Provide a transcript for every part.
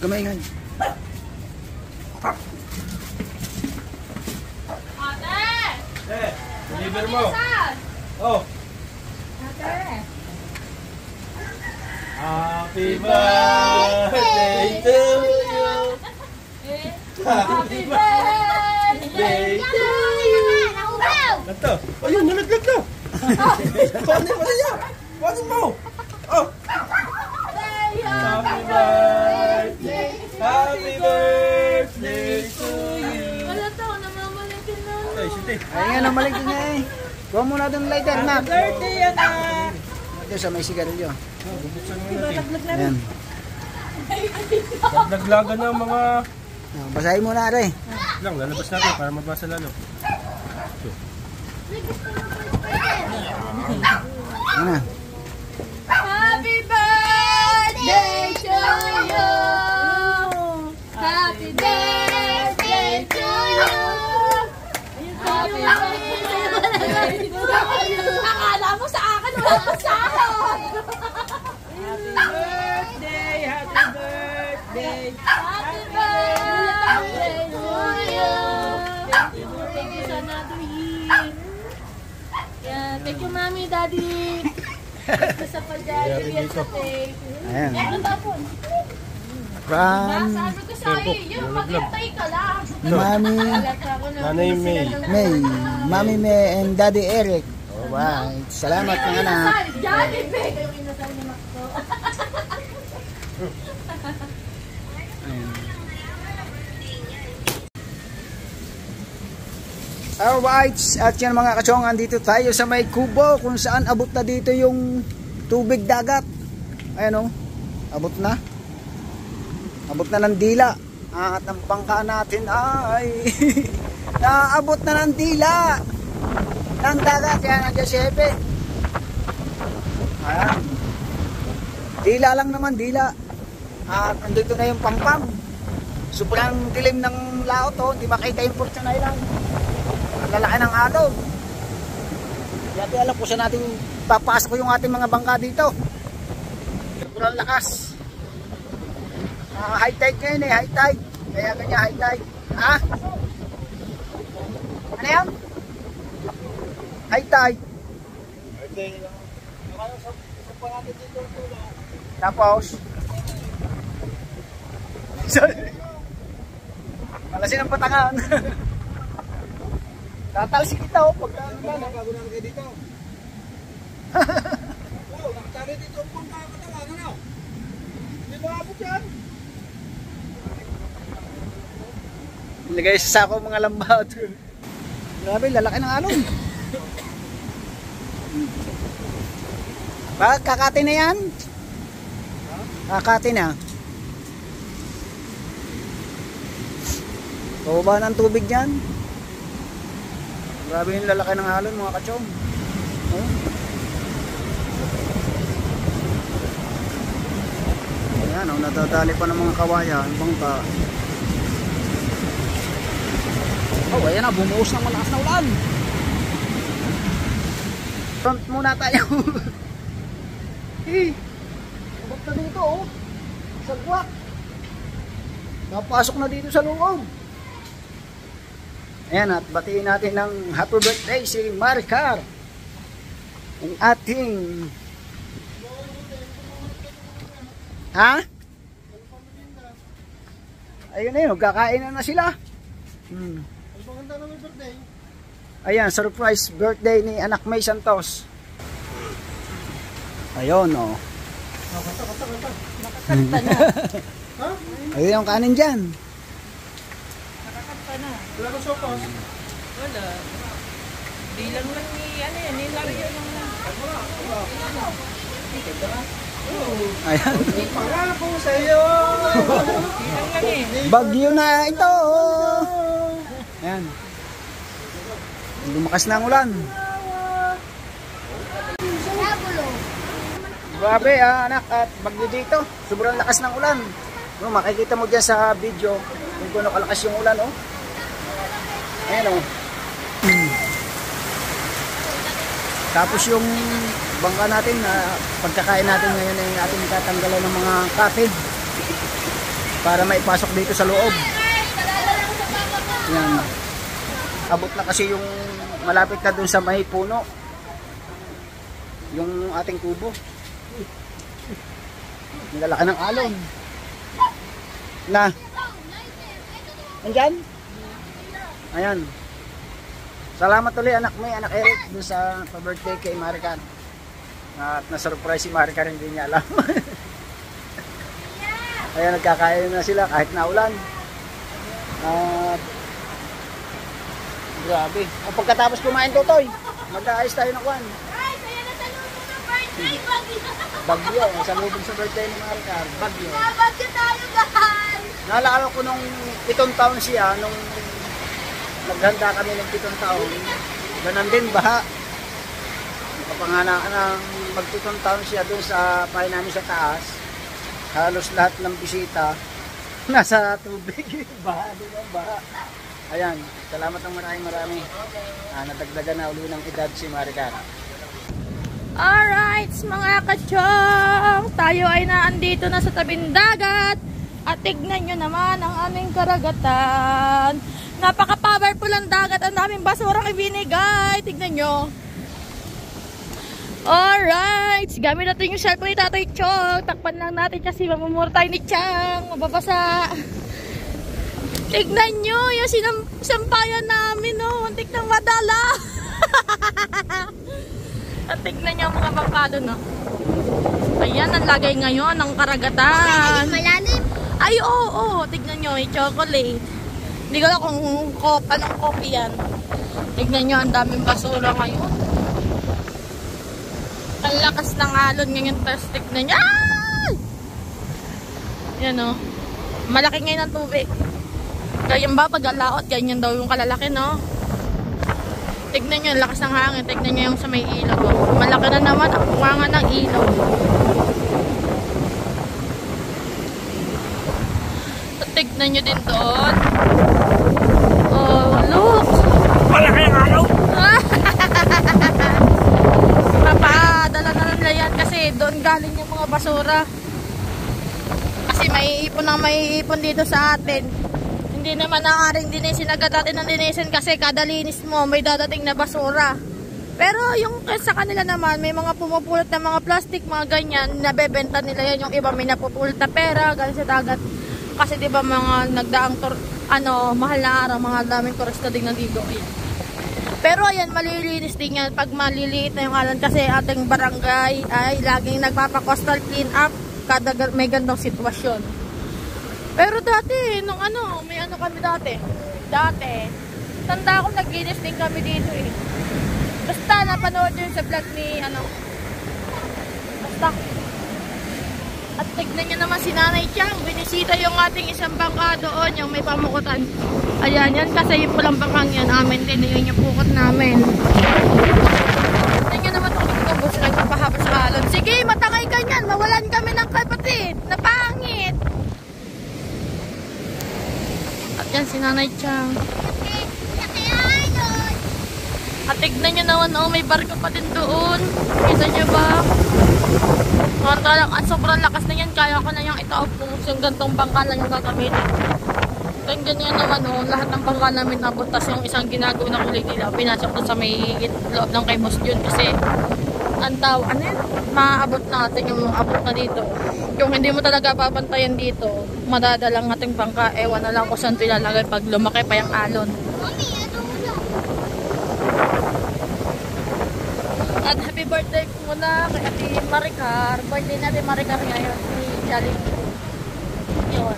Kamay. Deliver mo. Oh. Happy birthday to you. Happy birthday to you. Ganto. Oh, yun, nalaglag na. Paano mo na yan? Paano mo? Oh. Happy birthday. Happy birthday to you. Wala to, namamalingkin na. Ay, sige. Ay nga, namalingkin niya eh. Kuha muna doon lighter, Mac. Happy birthday, anak. Ito sa may sigarilyo. Bubuksan mo natin. Ayan. Naglagan ng mga... Basahin muna rin. Lang, lalabas natin para mabasa lalo. Ano? Happy birthday to you. Happy birthday to you. Happy birthday to you. Akala mo sa akin, wala pa sa akin. Happy birthday, happy birthday. Happy birthday to you. Thank you sa another year. Yeah, thank you, Mommy, Daddy. Sa pag-deliver sa cake. Ayan. Ano tapon? From Sabi ko sa'yo, yung maghintay ka lang. Mami Nanay May. May. Mami May and Daddy Eric. Alright. Salamat mga anak. Jollibee! Yung inasal ni Makto. Alright, at yan mga kachong, andito tayo sa may kubo kung saan abot na dito yung tubig dagat. Ayan o, abot na. Abot na ng dila. At ang bangka natin ay naabot na ng dila ng dagat. Yan, nandiyan si Hepe. Ayan. Dila lang naman, dila. At andito na yung pangpang. Sobrang dilim ng laot o, hindi makita yung Fortune Island. Lalaki ng alog. Yati alam po sa natin papasok yung ating mga bangka dito. Sobrang lakas. High tide ngayon eh, high tide. Kaya ganyan high tide. Ha? Ano yan? High tide. Tapos malasin ang patangan. Tatalsik kita o pagka Nakagunan kayo dito. Wow, nakatari dito ang punta ang katawan, ano? Hindi ba abot yan? Nilagay sa sako mga lambat. Grabe, lalaki ng alon. Bakit kakati na yan? Kakati na. Pababa ng tubig dyan. Grabe yung lalaki ng alon mga kachong. Oh. Ayan, oh, nadadali pa ng mga kawayan, bangka. Oh, ayan na, bumuhos ng malakas na ulan. Front muna tayo. Abot na dito, oh. Sagwak. Napasok na dito sa loob. Ayan, at batiin natin ng happy birthday si Maricar. Ang ating... Ha? Ayun na yun, kakain na sila. Ayan, surprise birthday ni anak May Santos. Ayun, oh. Nakakanta na. Ayun yung kanin dyan. Nakakanta na. Wala ko sopas. Wala. Bilang lang ni, ano yan, nilaryo ng... Ayan. Pangako sa'yo. Bilang lang eh. Bagyo na ito. Ayan. Lumakas na ang ulan. Grabe anak, at bagyo dito. Sobrang lakas ng ulan. No, makikita mo dyan sa video kung gaano kalakas yung ulan. Oh. Ayan o. Tapos yung bangka natin na pagkakain natin ngayon ay ating tatanggalan ng mga kapid. para maipasok dito sa loob. Yan. Abot na kasi yung malapit na dun sa may puno. Yung ating kubo. Nilalaki ng alon. Na. Andyan? Ayan. Salamat ulit anak mo, anak Eric, dun sa pa-birthday kay Maricar. At na-surprise si Maricar, hindi niya alam. Ayan, nagkakain na sila kahit naulan. At grabe. O pagkatapos kumain, Totoy, mag-aayos tayo ng kwan. Guys, ayan na sa luto ng birthday. Bagyo, sa lubog sa birthday ni Maricar. Bagyo. Bagyo tayo, guys. Naalala ko nung 7 taon siya, nung naghanda kami ng 7 taon, ganun din, baha. Kapanganak ng mag-7 taon siya doon sa pahay namin sa taas. Halos lahat ng bisita nasa tubig. Baha, di ba? Baha. Ayan, salamat ng marami. Nadagdagan na uli ng edad si Maricar. Alright, mga kachong, tayo ay naandito na sa tabing dagat. At tignan nyo naman ang aming karagatan. Napaka-powerful ang dagat. Ang daming basurang ibinigay. Tignan nyo. Alright. Gamit natin yung cellphone ni Tatay Chong. Takpan lang natin kasi mamumura tayo ni Chang. Mababasa. Tignan nyo yung sampayan namin. No? Muntik ng madala. At tignan nyo ang mga bangkado. No? Ayan ang lagay ngayon ng karagatan. Malalim. Ay, oo. Tignan nyo, may chocolate. Hindi ko alam kung anong coffee yan. Tignan nyo, ang daming basura ngayon. Ang lakas ng alon ngayon. Tapos tignan nyo. Ay! Yan o. Malaki ngayon ang tubig. Ganyan ba pag alaot? Ganyan daw yung kalalaki, no? Tignan nyo, ang lakas ng hangin. Tignan nyo yung sa may ilaw. Malaki na naman ang kumanga ng ilaw. Tignan nyo din doon. Oh, look! Malaki ang araw! Papadala na nila yan kasi doon galing yung mga basura. Kasi maiipon dito sa atin. Hindi naman naaring dinisin agad natin ng dinisin kasi kada linis mo may dadating na basura. Pero yung sa kanila naman, may mga pumupulot na mga plastic, mga ganyan, nabebenta nila yan. Yung iba may napupulot na pera, galing sa dagat. Kasi diba mga nagdaang mahal na araw, mga daming turista din nandito. Ayan. Pero ayan, malilinis din yan pag maliliit na yung alan kasi ating barangay ay laging nagpapa-coastal clean up kada may gandang sitwasyon. Pero dati, nung may kami dati. Tanda ko naglinis din kami dito eh. Basta napanood yun sa vlog ni basta. At tignan nyo naman si Nanay Chang. Binisita yung ating isang bangka doon, yung may pamukutan. Ayan, yan kasi yung pulang bangkang yan. Amin din, yun yung pukot namin. Tignan nyo naman itong nagtubos lang napahaba sa alon. Sige, matangay ka nyan. Mawalan kami ng kapatid. Napangit. At yan si Nanay Chang. At tignan nyo naman, may barko pa din doon. Kita nyo ba? Sobrang lakas na yan. Kaya ko na yung itaob kung yung gantong bangka lang yung gagamitin. Tignan nyo naman, lahat ng bangka namin nabot. Tapos yung isang ginagawa na kulay nila, pinasok doon sa may loob ng kay Boss yun. Kasi, maabot natin yung abot na dito. Kung hindi mo talaga papantayan dito, madadalang ating bangka. Ewan na lang kung saan ito ilalagay pag lumaki pa yung alon. At happy birthday muna kay Ate Maricar. Birthday natin Maricar ngayon. Si Charlie. Yun.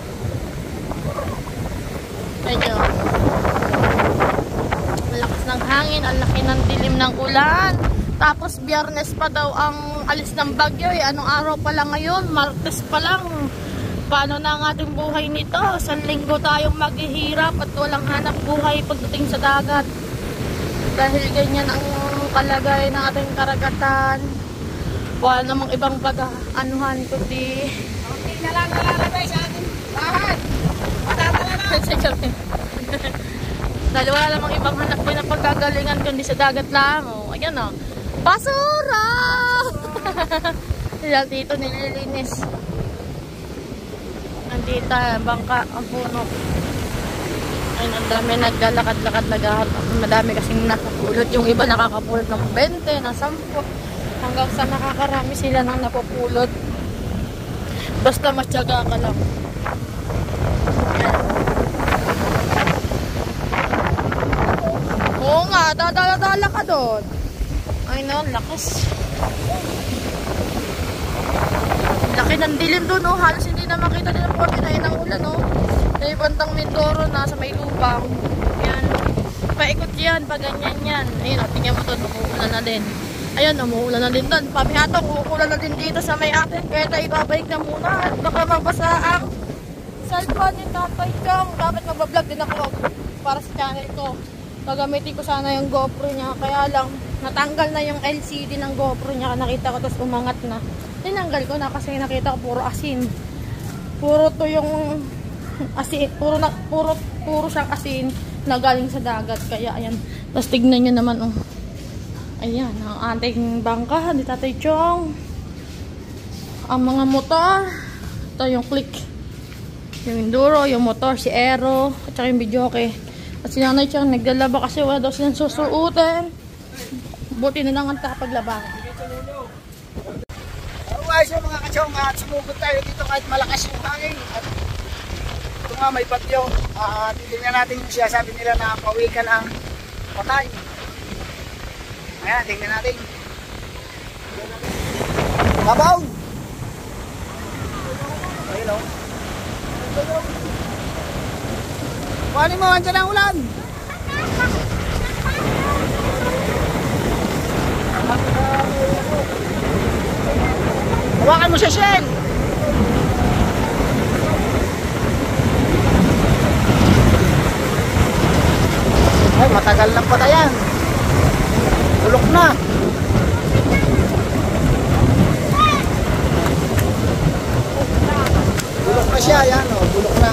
Medyo malakas ng hangin. Ang laki ng dilim ng ulan. Tapos Biyernes pa daw ang alis ng bagyo. Anong araw pa lang ngayon? Martes pa lang. Paano na ang ating buhay nito? Sa linggo tayong maghihirap at walang hanap buhay pagdating sa dagat. Dahil ganyan ang kalagay ng ating karagatan. Wala namang ibang anuhan kundi okay na lang nalalagay sa ating bahan. Patatala na. Dahil wala namang ibang hanap ko na pagkagalingan kundi sa dagat lang. Ayan o. Basura! Dahil dito nililinis. tita, bangka, ang puno. Ayun, ang dami naglalakad-lakad, naghahanap. Madami kasing napupulot. Yung iba nakakapulot ng 20, ng 10. Hanggang sa nakakarami sila nang napupulot. Basta matyaga ka lang. Oo nga, dadala-dala ka doon. Ay no, lakas. Laki ng dilim doon, oh. Halos hindi na makita din ang pagkinain ng ulan, oh. May bantang Mindoro, nasa may lubang. Yan. Paikot yan, pa ganyan yan. Ayun, tingnan mo doon, umuulan na din. Ayun, umuulan na din doon. Pamihatong, umuulan na din dito sa may atin. Kaya tayo babalik na muna. At baka mabasa ang cellphone ni Tatay Chong. Dapat magbablog din ako para sa channel ko. Gagamitin ko sana yung GoPro niya. Kaya lang, natanggal na yung LCD ng GoPro niya. Nakita ko, tapos umangat na. Tinanggal ko na kasi nakita ko puro asin. Puro to yung asin. Puro siyang asin na galing sa dagat. Kaya ayan. Tapos tignan nyo naman, oh. Ayan, ang ating bangka ni Tatay Chong. Ang mga motor. Ito yung click. Yung enduro, yung motor, si Aero, at saka yung videoke. At si Nanay Chong naglalaba kasi wala daw silang susuotin. Buti na lang ang paglaba. Otherwise yung mga kachong, sumugod tayo dito kahit malakas yung hangin. At ito nga may bagyo. Titignan natin yung siya. Sabi nila na pawikan ang patay. Ayan, tingnan natin. Babaw! Ayun, o. Kuhanin mo, andyan ang ulan. Hawakan mo siya, Shell. Ay, matagal ng patayan. Bulok na. Bulok na siya, yan, o. Bulok na.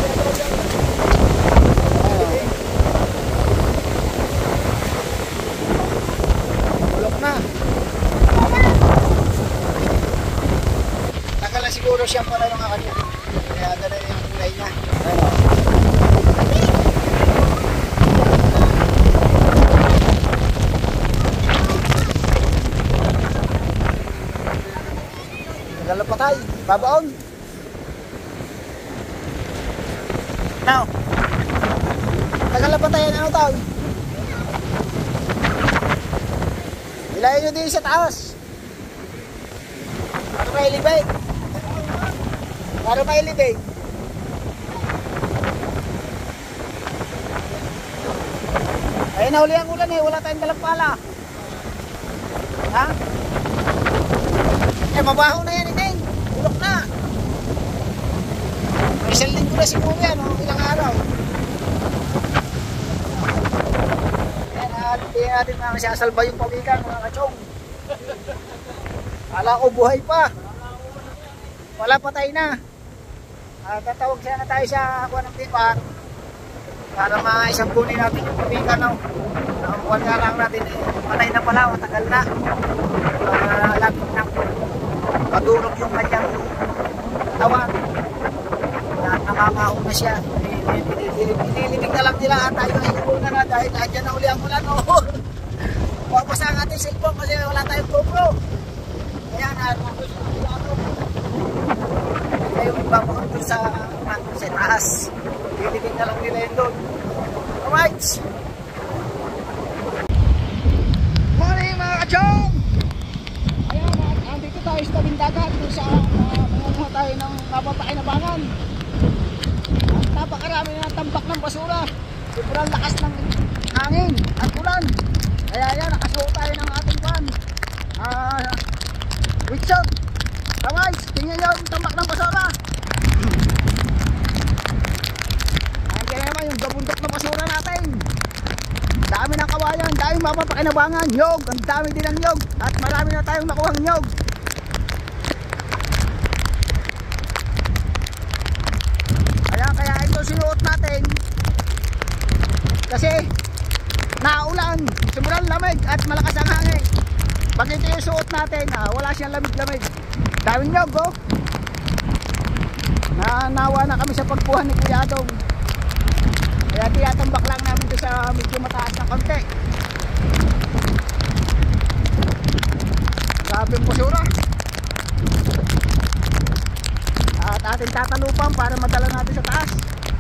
Bulok na. Tagal na siguro siya pala ng kanya. Kaya dala yung kulay niya. Ano? Tagal na patay. Babaon. Now. Tagal na patay. Ano tawag? Ilayin nyo din sa taas. Para mailibay. Para mailibay. Ayun, nahuli ang ulan, eh. Wala tayong dalang pala. Ha? Eh, mabaho na yan, Ineng. Bulok na. May isang linggo na siguro yan, o. Ilang araw. Yan, hindi natin masasalba yung pawikan, mga kachong. Kala ko buhay pa. Wala, patay na. Tatawag sana tayo sa kuha ng tipak para maisampunin natin yung pawikan, no. Kuha nga lang natin, eh. Patay na pala, matagal na. Lapit na. Madurog yung kanyang tawag. Nakakaon na siya. Inilibig na lang nila at tayo ay una na dahil andyan na uli ang ulan. Mapasa ang ating cellphone kasi wala tayong GoPro. Ayan, tayo magbabaon doon sa taas. Inilibig na lang nila yun doon. Alright! Morning mga kachong! Andito tayo sa tabing dagat kung saan manguha tayo ng mapapakinabangan. At napakarami na tambak ng basura. Sobrang lakas ng hangin at ulan. Kaya yan, nakasuot tayo ng ating pan. Witchot. Alright, tingnan nyo yung tambak ng basura. Ayan kaya naman yung gabundok na basura natin. Dami ng kawayan, dami mapapakinabangan. Nyog, ang dami din ng nyog. At marami na tayong nakuhang nyog. Kaya ito sinuot natin kasi naulan, sobrang lamig at malakas ang hangin. Pag ito yung suot natin, wala siyang lamig-lamig. Daming nyog, oh. Nawa na kami sa pagkuhan ni Kuya Adong. Kaya tiyatambak lang namin doon sa medyo mataas ng konti. Grabe ang basura. At ating tatalupan para madala natin sa taas.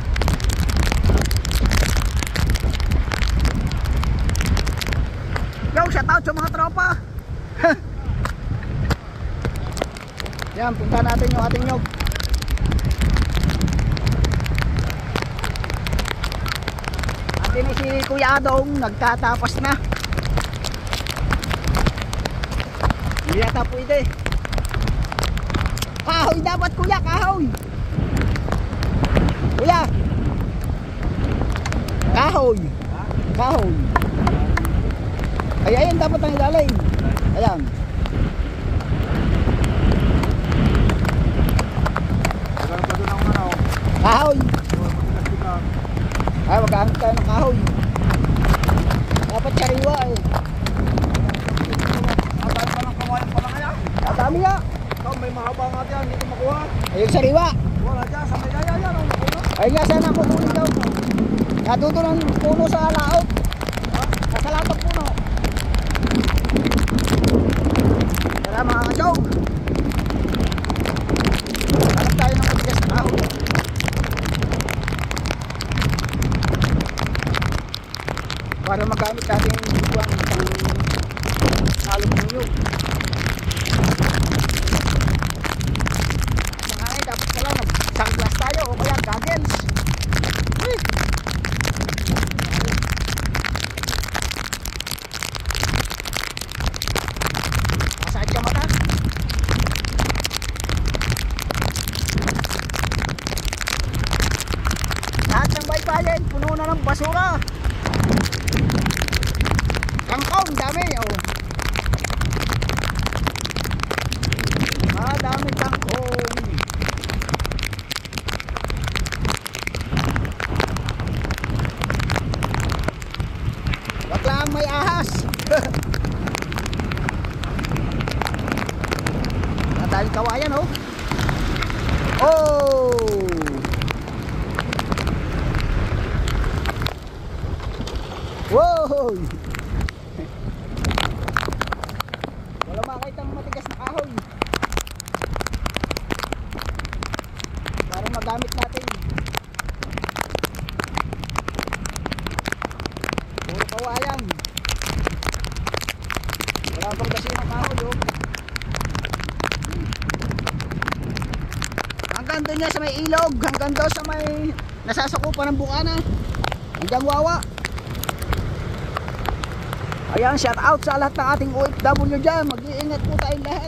Yo, shout out sa mga tropa. Yan, punta natin yung ating nyog. Atin si Kuya Adong nagtatapas na. Hindi yata pwede. Kahoy dapat kuya, kahoy. Kuya. Kahoy. Kahoy. Ay, ayan dapat ang ilalim. Ayan. Kahoy. Ay, magkakit tayo ng kahoy. Dapat sariwa eh. Abay pa ng kawayan pala kaya. Dami nga. Ikaw, may mahaba nga dyan, hindi ko makuha. Ayun sariwa. Wala dyan, sa may daya yan, ang makuha. Ay nga sana kukunin daw. Natuto ng puno sa laot. Sa laot ng puno. Tara mga kasog. Hanap tayo ng matigas na kahoy. Para magamit natin yung buwan ng halong niyog. Sa nga eh, dapat pala mag-sunglass tayo o kaya goggles. Masakit ka mata. Lahat ng baybayin, puno na ng basura. Kangkong, dami oh. Dami kangkong. Wag lang may ahas. Nadali kawayan oh. Oh. Wow. Wala makitang matigas na kahoy. Para magamit natin. Puro kawayan. Wala pang kasi ng kahoy oh. Hanggang doon niya sa may ilog. Hanggang doon sa may nasasakupan ng bukana. Hanggang Wawa. Ayan, shout out sa lahat ng ating OFW dyan. Mag-iingat po tayong lahat.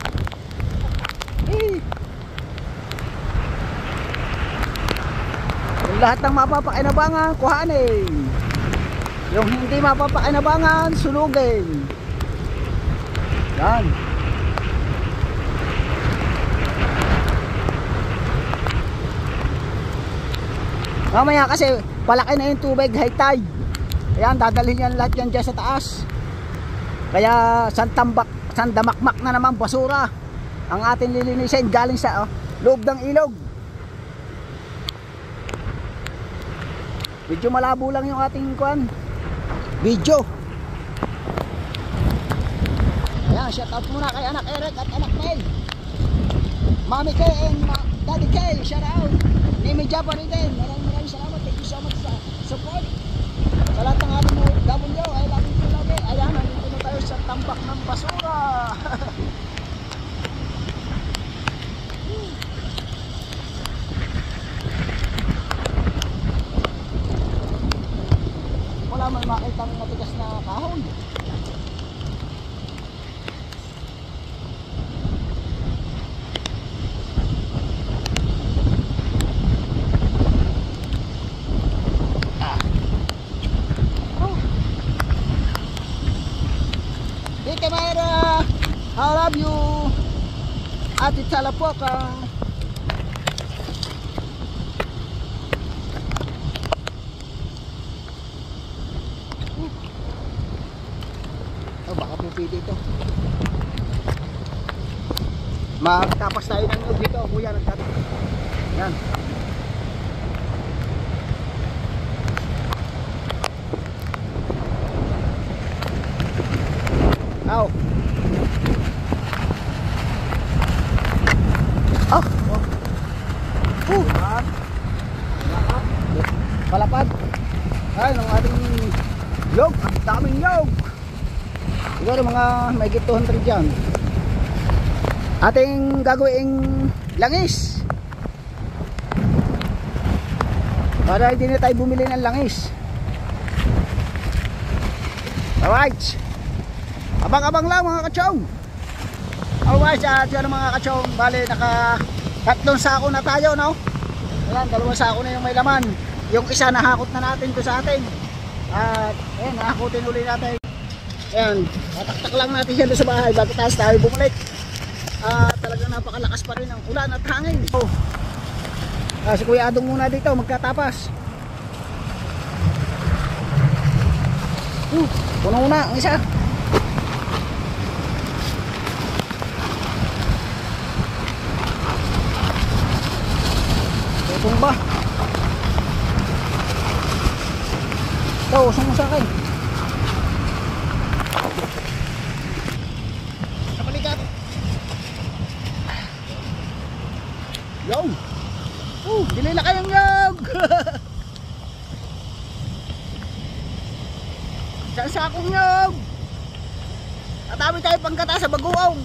Yung lahat ng mapapakinabangan, kuhanin. Yung hindi mapapakinabangan, sunugin. Yan. Mamaya kasi palaki na yung tubig, high tide. Ayan, dadalhin yan lahat yan dyan sa taas. Kaya sandamakmak na naman basura ang ating lilinisin galing sa loob ng ilog. Medyo malabo lang yung ating video. Ayan, shout out muna kay anak Eric at anak Mel. Mami K and Daddy K, shout out. Nimi Japa rin din. Maraming salamat. Thank you so much sa support. Sa lahat ng ating W, ay lagi ko lagi. Ayan, nandito na tayo sa tambak ng basura. Wala man makita ng matigas na kahoy. Camera, I love you. Ate Talapoka. Oh, baka pupili ito. Magtapas tayo ng nyug dito, kuya, nagtatas. Yan. Aw. Ah. Oh. Palapad. Ay, ng ating yog. Ang daming yog. Siguro mga may 200 dyan. Ating gagawing langis. Para hindi na tayo bumili ng langis. Alright. Abang-abang lang mga kachong. Alright, at yan mga kachong. Bale, naka 3 sako na tayo, no? Ayan, 2 sako na yung may laman. Yung isa nahakot na natin to sa atin. At ayan, nahakutin uli natin. Ayan, tatak lang natin siya doon sa bahay bago tayo bumalik. Talagang napakalakas pa rin ang ulan at hangin. Si Kuya Adong muna dito magkatapas. Puno na ang isa. Tumba. Ito, usong mo sa akin. Napalikat. Yo. Dilila kayong yog. Saan sa akong yog? Natami tayo pangkata sa baguong.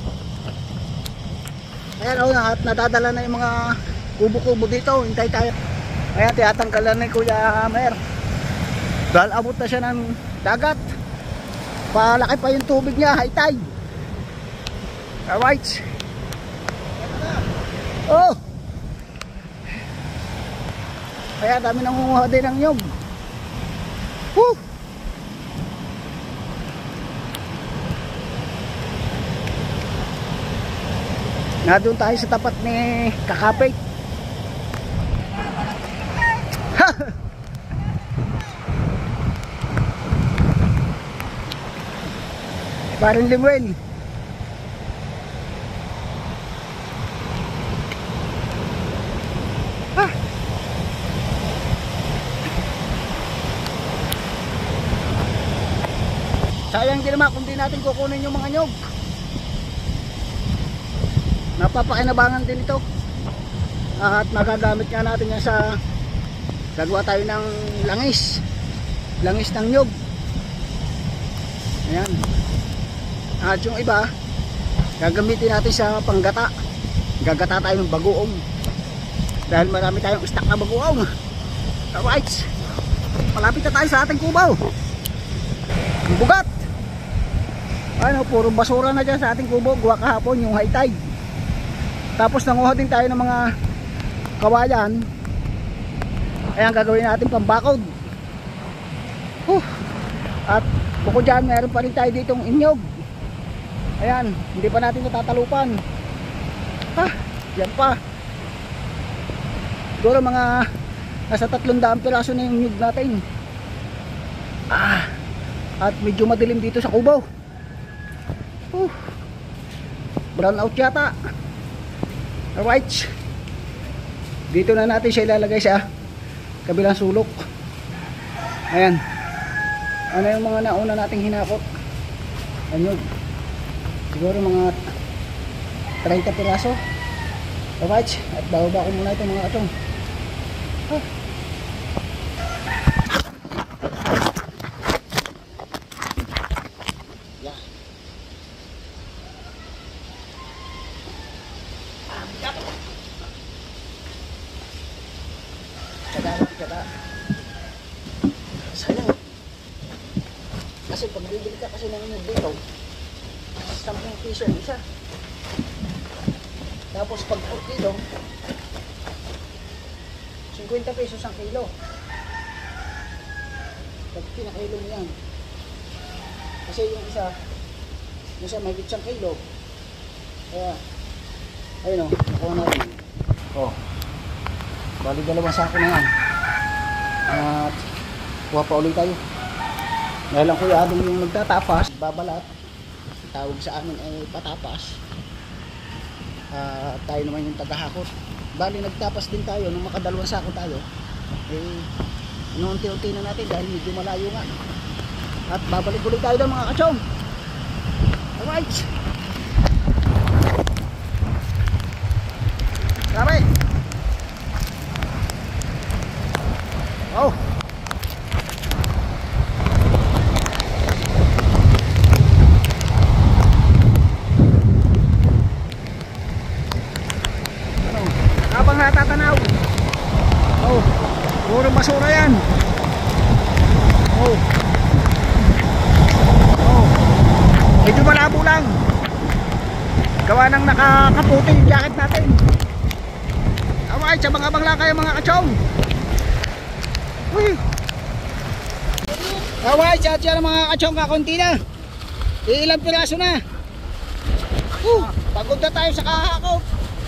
Ayan o, nadadala na yung mga kubo-kubo dito. Hintay tayo. Ayan, tiyatanggalan ni Kuya Mer. Dahil abot na siya ng dagat. Palaki pa yung tubig niya, high tide. Alright. Oh! Kaya dami nangunguha din ng nyog. Woo! Nandun tayo sa tapat ni Kakapit. Parang Limuel. Sayang din naman kung di natin kukunin yung mga nyog. Napapakinabangan din ito. At magagamit nga natin yan sa gagawa tayo ng langis. Langis ng nyog. Ayan. At yung iba gagamitin natin sa panggata. Gagata tayo ng bagoong. Dahil marami tayong stock na bagoong. Alright. Malapit na tayo sa ating kubaw. Ang bugat. Ano, puro basura na dyan sa ating kubo. Gawa kahapon yung high tide. Tapos nanguha din tayo ng mga kawayan. Ayan, gagawin natin pambakod. At bukod dyan, meron pa rin tayo ditong inyog. Ayan, hindi pa natin natatalupan. Yan pa. Siguro mga nasa 300 piraso na yung inyog natin. At medyo madilim dito sa kubo. Brown out yata. Alright. Dito na natin siya ilalagay sa kabilang sulok. Ayan. Ano yung mga nauna nating hinakot? Anyog. Siguro mga 30 piraso. Alright. At bababa ko muna itong mga atong. Sayang. Kasi pag bibili ka kasi ng dito 10 piso yung isa. Tapos pag 4 kilo 50 pesos ang kilo. Pag pinakilo mo yan, kasi yung isa may 1 kilo. Kaya ayun o, nakuha natin. Bali 2 sako na yan. At kuha pa ulit tayo. Dahil ang Kuya Adong yung nagtatapas, babalat. Tawag sa amin ay patapas. Tayo naman yung tagahakot. bali nagtapas din tayo nung makadalawang sako tayo. Eh, unti-unti na natin dahil medyo malayo nga. At babalik ulit tayo ng mga kachong. Alright. Grabe. Oh. Habang natatanaw. Oh, puro basura yan. Oh. Oh. Medyo malabo lang. Gawa ng nakakaputi yung jacket natin. Alright, sabang-abang lang kayo mga kachong. Uy. Alright, siya mga kachong, kakunti na. Ilang piraso na. Pagod na tayo sa kahakot.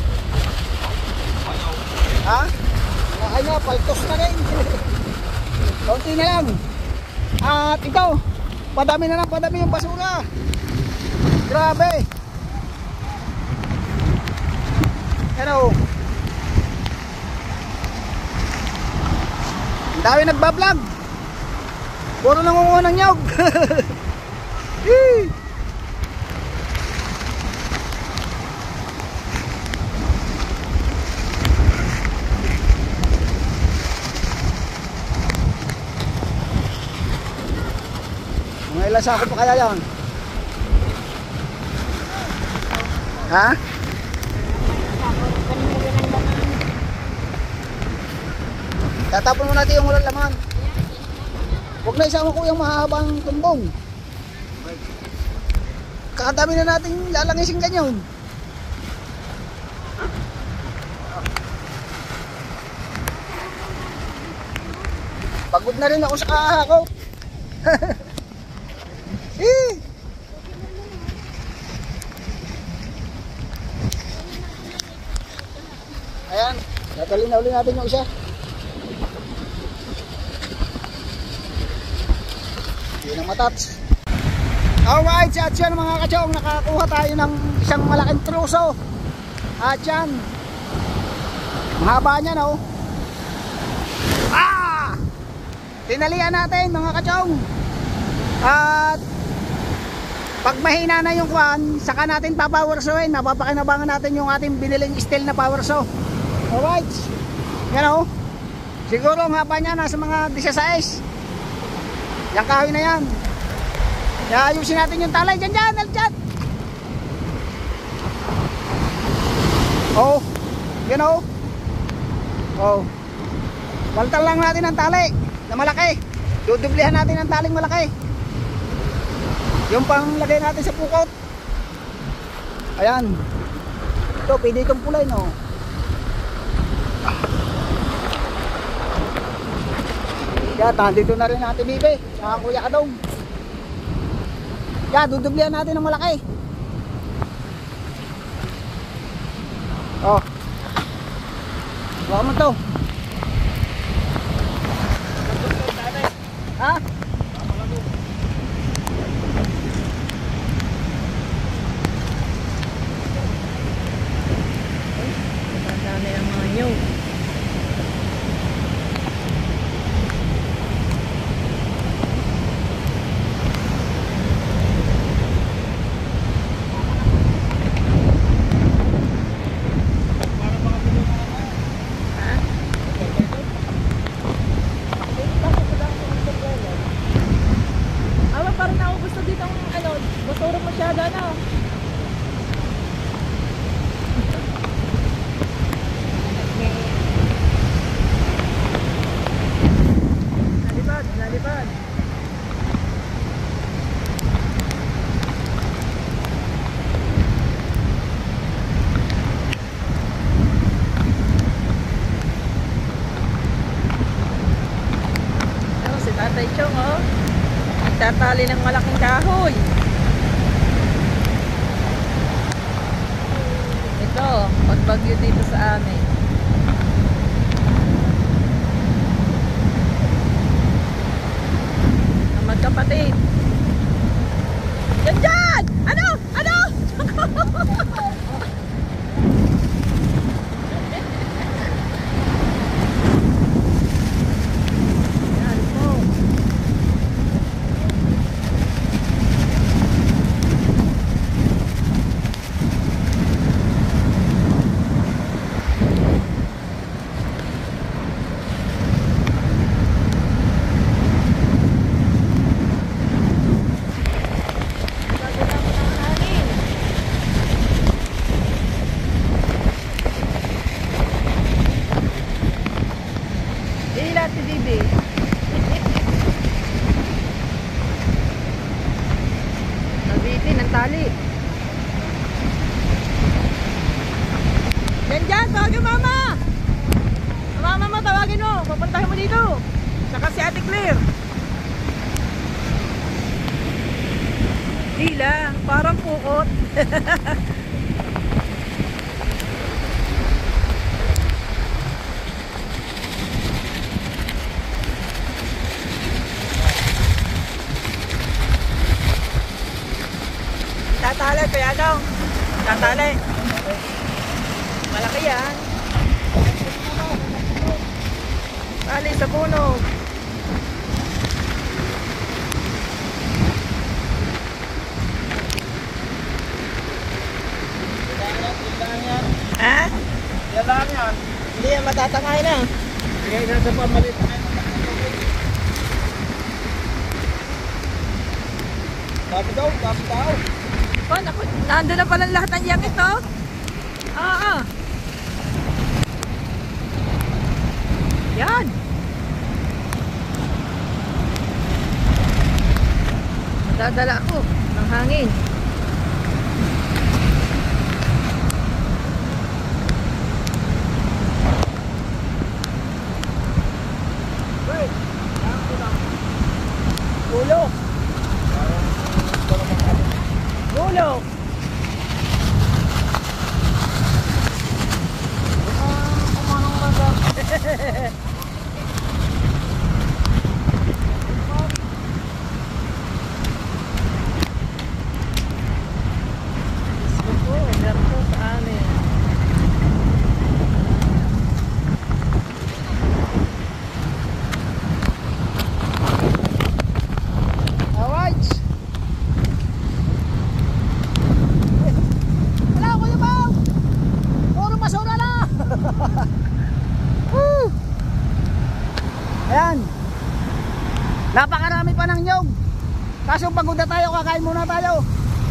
Ha? Ay nga, paltos na rin. Kaunti na lang. At ikaw, padami na lang, padami yung basura. Grabe. Hello. Ang dami nagbablog. Puro nangunguha ng nyog. Mga ilang sako pa kaya yan? Ha? Tatapon mo natin yung ulan laman. Huwag na isama ko yung mahabang tumbong. Kakadami na natin lalangisin ganyan. Pagod na rin ako sa kahakot. Ayan, natalin na uli natin yung isa. Hindi na matats. Alright, at yan mga kachong, nakakuha tayo ng isang malaking truso. At yan, mahaba niya no. Tinalian natin mga kachong. At pag mahina na yung kwan, saka natin papowersoin. Mapapakinabangan natin yung ating biniling steel na power saw. Alright. Yan o. Siguro ang haba niya nasa mga 16. Yung kahoy na yan. Ayusin natin yung talay. Dyan. Oh. Yan o. Oh. Baltal lang natin ang tali na malaki. Dudublihan natin ang taling malaki. Yung panglagay natin sa pukot. Ayan. Ito, pwede itong pulay no. Kaya dito na rin natin bibe. Saka Kuya Kadong. Kaya dudublihan natin ng malaki. Oh. Baka mo to. Ha? Dami ang mga nyog. Parang naubos na dito ang basura masyado na. Nalipad. Si Tatay Chong tatali ng malaking kahoy. Ito, pagbagyo dito sa amin. Ang magkapatid. Diyan! Ano? Dila si Bibi. Nabitin ng tali. Yan, tawagin mama! Mama mo, tawagin mo. Papuntahin mo dito. Saka si Ate Claire. Dila, parang pukot. Tatali, kaya daw. Tatali. Malaki yan. Tali sa puno. Ha? Yan lang yan. Hindi yan matatangay na. Kaya nasa pamalit na kayo. Dapat daw, dapat daw. Oh, naku, nandun na pala lahat ng yakit, oh. Oo. Yan. Dadala ako ng hangin. Gulok. Gulok. Ayan. Napakarami pa ng nyog. Kaso pagod na tayo, kakain muna tayo.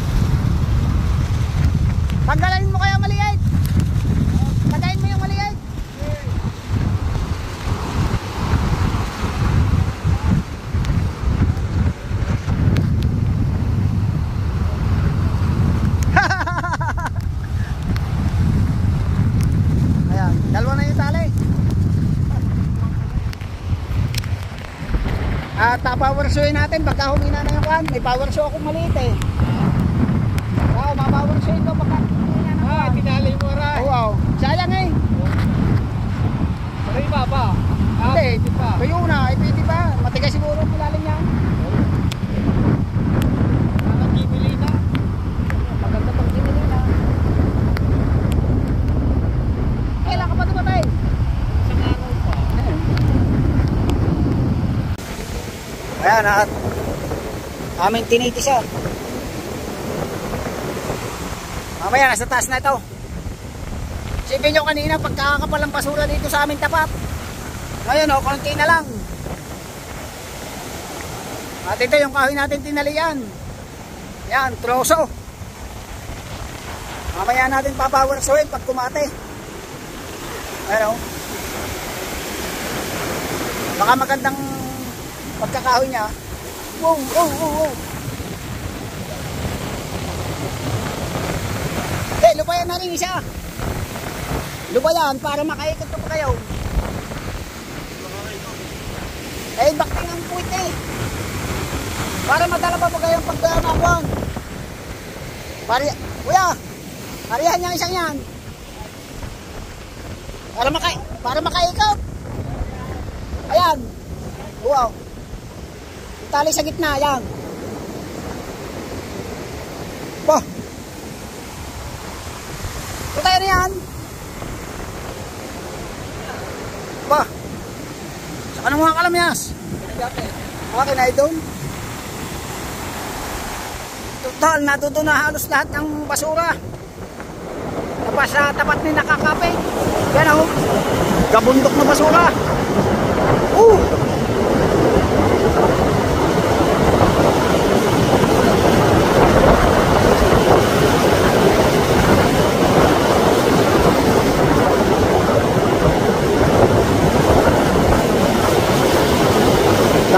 Tanggalin mo kaya maliit. Tagayin mo yung maliit. Ayan, dalawa na yung tali. At power showin natin pagka humina na yung kwan. May power show akong maliit eh. Wow, ma-power showin ko pagka humina na kwan. Tinali mo rin. Wow, sayang eh. Pero iba pa. Hindi, pwede pa. tuyo na, ipiti pa. Matigas siguro ang ilalim niya. Nakakibili na. Maganda pang kinili na. Kailan ka pa dumatay? Isang araw pa. Ayan, at aming tiniti siya. Mamaya, nasa taas na ito. Sipin nyo kanina, pagkakapal ng basura dito sa aming tapat. Ngayon, o, konti na lang. At ito yung kahoy natin tinalian. Yan, troso. Mamaya natin papowersuin pag kumate. Ayan, o. Baka magandang pagkakahoy niya. Wow, wow, wow, wow. Lubayan na rin isa. Lubayan para makaikot pa kayo. Eh, bakting ang puwit eh. Para madala pa kayong pagdanakuan. Kuya, parihan niya isang yan. Para makaikot. Ayan. Wow. Tali sa gitna, yan. Bah. Tayo na yan. Bah. Saka ng mga kalamyas. Okay na doon. Total, natuto na halos lahat ng basura. Tapos sa tapat ni nakakape. Yan o. Gabundok na basura.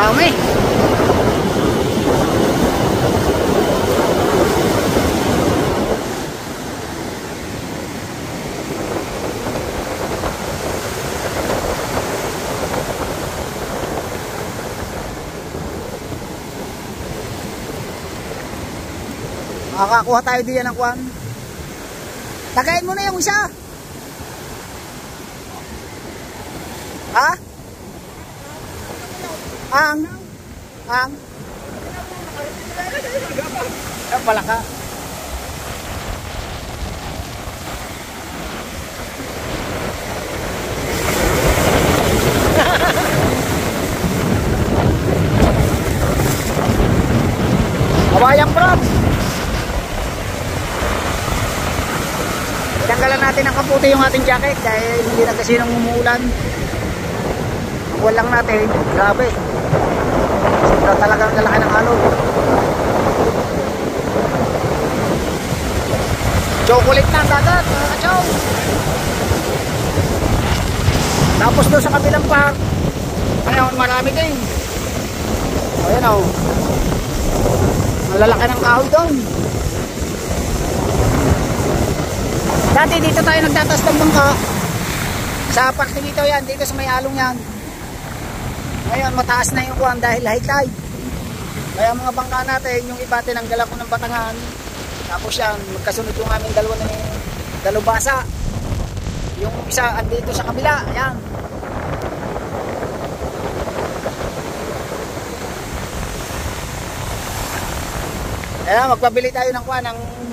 Dami. Makakakuha tayo diyan ng kwan. Tagayin mo na yung isa. Ha? Ang pala ka. Kabayang props. Tanggalan natin ng kaputi yung ating jacket dahil hindi na kasi nang umuulan. Walang natin, grabe. Sobra talagang kalaki ng alon. Chocolate na dagat, mga kachow. Tapos doon sa kabilang park, ayun, marami din. Ayan o. Malalaki ng kahoy doon. Dati dito tayo nagtatas ng bangka. Sa park dito yan, dito sa may along yan. Ngayon mataas na yung kuwan dahil high tide. Kaya mga bangka natin, yung iba tinanggalan ko ng batangan. Tapos yan, magkasunod yung aming dalubasa. Yung isa andito sa kabila, ayan. Ayan, magpabili tayo ng kuwan,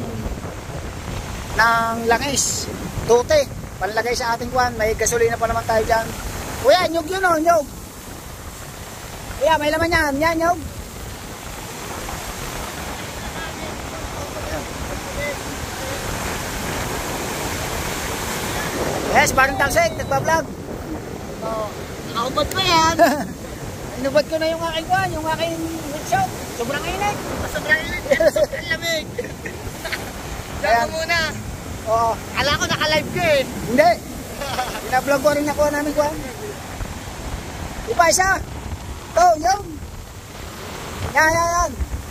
ng langis, tute, panlagay sa ating kuwan. May gasolina pa naman tayo dyan. Kuya, nyug yun o, nyug. Kuya, may laman yan, yan nyug. Yes, parang tagsik, nagpa-vlog. Nakaubad pa yan. Inubad ko na yung aking kuwan, yung aking workshop. Sobrang init. Sobrang init. Sobrang lamig. Ayan. Diyan muna. Oo. Kala ko naka-live ka eh. Hindi. Pina-vlog ko rin nakuha namin kuwan. Iba isa. Ito, yun. Yan, yan, yan.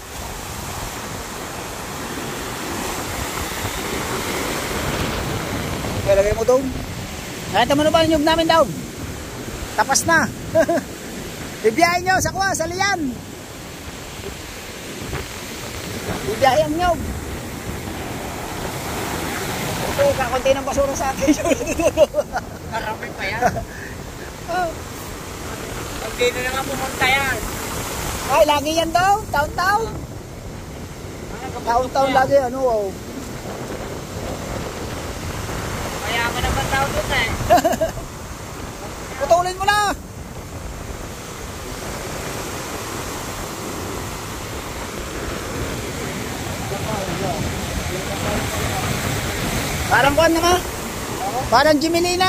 Kaya lagay mo doon. Nakita mo na ba yung nyug namin daw? Tapas na. Ibiyahin nyo sa kuwa, sa liyan. Ibiyahin ang nyug. Ito, kakunti ng basura sa akin. Karami pa yan. Hindi na nga pumunta yan. Ay, lagi yan daw. Taon-taon. Taon-taon lagi. Ano, oh. Kaya ako naman tao doon eh. Putulin mo na. Parang kuwan naman. Parang Jimelina.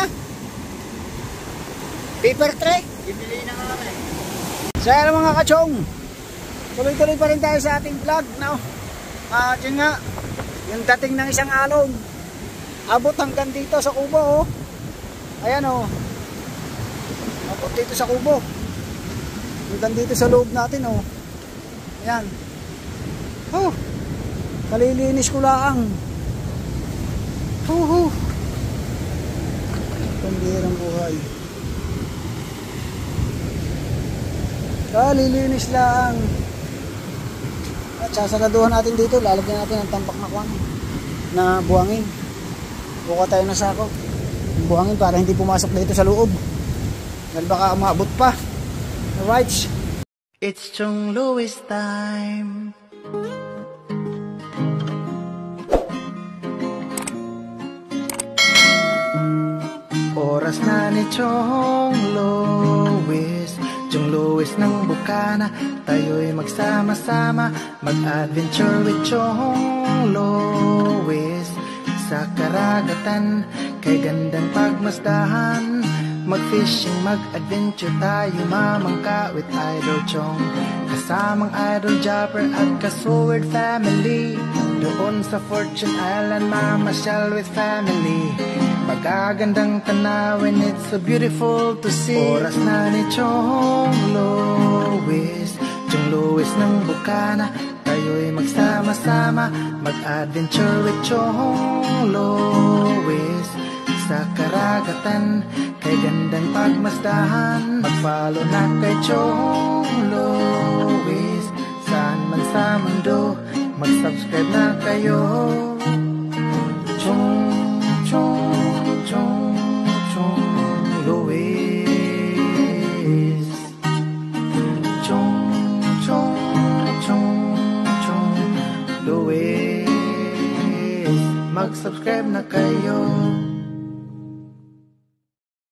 Paper tray. Bibili na nga rin. So yan mga kachong, tuloy-tuloy pa rin tayo sa ating vlog, no? Yun nga, yung dating ng isang alon, abot hanggang dito sa kubo, oh. Ayan, oh. Abot dito sa kubo. Hanggang dito sa loob natin, oh. Ayan. Oh, kalilinis ko lang. Pambihirang buhay. Kalilinis lang. At sasagaduhan natin dito, lalagyan natin ng tampak na kwan na buhangin. Buka tayo ng sako. Buhangin para hindi pumasok dito sa loob. Dahil baka umabot pa. Alright. It's Chong Louis time. Oras na ni Chong Louis, Chong Louis ng Bukana. Tayo'y magsama-sama, mag-adventure with Chong Louis. Sa karagatan, kay gandang pagmasdahan, mag-fishing, mag-adventure tayo, mamangka with Idol Chong. Kasamang Idol Jopper at Kasword family. Doon sa Fortune Island, mamasyal with family. Magagandang tanawin, it's so beautiful to see. Oras na ni Chong Louis. Lois, Chong Lois ng Bukana. Tayo'y magsama-sama, mag-adventure with Chong Lois. Sa karagatan, kay gandang pagmasdahan, mag-follow na kay Chong Lois. Saan man sa mundo, mag-subscribe na kayo. Chong Lois. Chong Lois. Mag-subscribe na kayo.